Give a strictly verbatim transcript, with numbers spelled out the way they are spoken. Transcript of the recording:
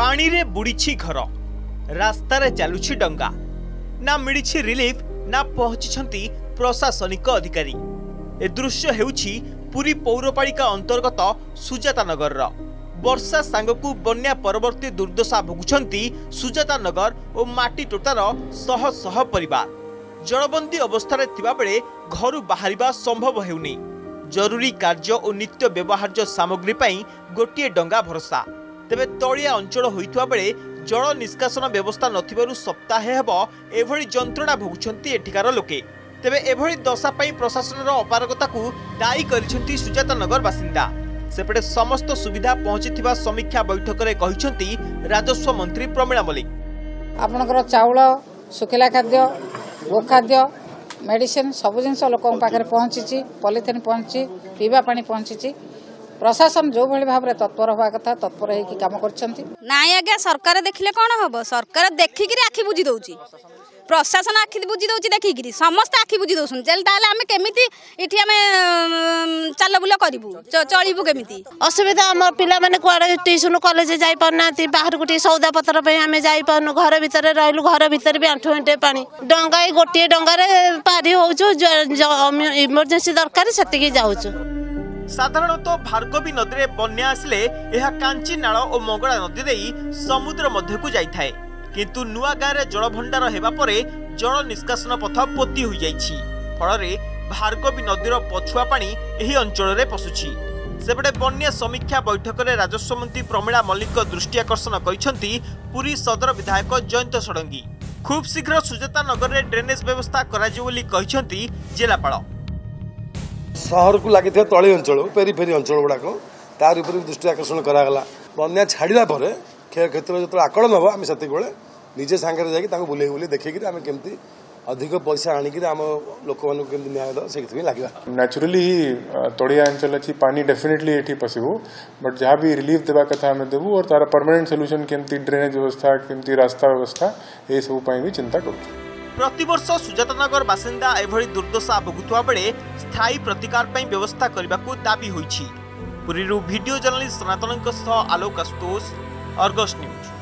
पानी रे बुड़ीछि घर रास्ता रे चालुछि डंगा ना मिलिछि रिलीफ ना पहुंची प्रशासनिक अधिकारी। ए दृश्य हेउछि पुरी पौरपालिका अंतर्गत सुजाता नगर रा। वर्षा सांगकु बन्या परवर्ती दुर्दशा भोगुछंती सुजाता नगर और माटी टोटार शह शह परिवार। जलबंदी अवस्था थिबा बेले घरु बाहरिबा संभव हेउनी। जरूरी कार्य और नित्य व्यवहार्य सामग्री पई गोटिए डंगा भरोसा। तेबे तलिया अंचल होइतबा बेले जल निष्कासन व्यवस्था नथिबारु सप्ताहे हेब एभଳି जंत्रणा भोगुछंती एठिकार लोके। तेबे एभଳି दशा पई प्रशासन अपारगता को दायी करिसेंती सुजाता नगर बासिंदा। सेपटे समस्त सुविधा पहुंचीथिबा समीक्षा बैठक रे कहिसेंती राजस्व मंत्री प्रमीला मलिक। आपनकर चाउल सुखिला खाद्य गोखाद्य मेडिसिन सब जिनस लोकों पाखे पहुंची पॉलिथिन पहुंची पीवा पानी पहुंची। प्रशासन जो भाई भाव में तत्पर हवा कथा तत्पर होकर काम कर नाई आज्ञा सरकार देखिले कौन हम सरकार देखिक आखि बुझी दौची प्रशासन आखि बुझी दौची देखिक समस्त आखि बुझी दौन आम केमी चाल बुल करूँ चलू केमी असुविधा आम पिला माने कुआडे ट्यूशन कॉलेज जाई पारना बाहर को सौदा पत्र पे आम जाई पारनु घर भितर रहलु घर भितर भी आंठु आंठे पानी डंगा गोटे डंगार पारी होचु इमरजेंसी दरकार से जाऊँ। साधारणतः भार्गवी नदी में बन्या आसिले यह कांची नाल और मंगला नदी दे समुद्र मध्य को जाइए किंतु नुआ गाँव में जलभंडार हेबा परे जल निष्कासन पथ पोती हो जाइछि। फଳରେ भार्गवी नदीर पछुआ पानी एही अंचल में पशुछि। सेपटे बन्या समीक्षा बैठक में राजस्व मंत्री प्रमीला मल्लिक दृष्टि आकर्षण करिसेंती पुरी सदर विधायक जयंत षडंगी। खूब शीघ्र सुजाता नगर में ड्रेनेज व्यवस्था कराजियो बोली कहिसेंती जिलापाल। सहर को लगी तली अंचल पेरीफेरी अंचल गुड़ाक तार उपर दृष्टि आकर्षण करागला। बन्या छाड़ा क्षय क्षेत्र जो आकलन हम आम से निजे सांगे जाकि बुले बुले देखिए आम केमती अधिक पैसा आणिक आम लोक मानक न्याय दे लगे। नेचुरली ही तड़िया अंचल अच्छी पानी डेफिनेटली ये पशु बट जहाँ भी रिलीफ देवा कथा आम देवु और तार परमानेंट सोल्यूशन केमती ड्रेनेज व्यवस्था केमती रास्ता व्यवस्था ये सब भी चिंता करूँ। प्रतिवर्ष सुजातानगर बासिंदा एभଳି दुर्दशा भोगुवा बेले स्थायी प्रतिकार पई व्यवस्था करबाकू दाबी होईछि। पुरीरू वीडियो जर्नलिस्ट सनातनक सह आलोक आशुतोष, अर्गस न्यूज।